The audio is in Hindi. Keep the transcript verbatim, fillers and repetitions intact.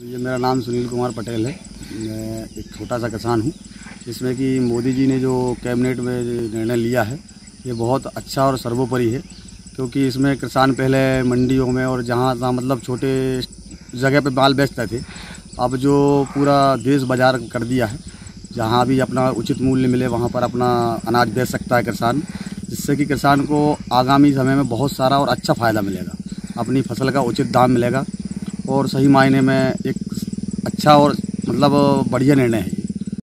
ये मेरा नाम सुनील कुमार पटेल है। मैं एक छोटा सा किसान हूँ। इसमें कि मोदी जी ने जो कैबिनेट में निर्णय लिया है ये बहुत अच्छा और सर्वोपरि है, क्योंकि इसमें किसान पहले मंडियों में और जहाँ जहाँ मतलब छोटे जगह पे माल बेचते थे, अब जो पूरा देश बाज़ार कर दिया है, जहाँ भी अपना उचित मूल्य मिले वहाँ पर अपना अनाज बेच सकता है किसान, जिससे कि किसान को आगामी समय में बहुत सारा और अच्छा फ़ायदा मिलेगा। अपनी फसल का उचित दाम मिलेगा और सही मायने में एक अच्छा और मतलब बढ़िया निर्णय है।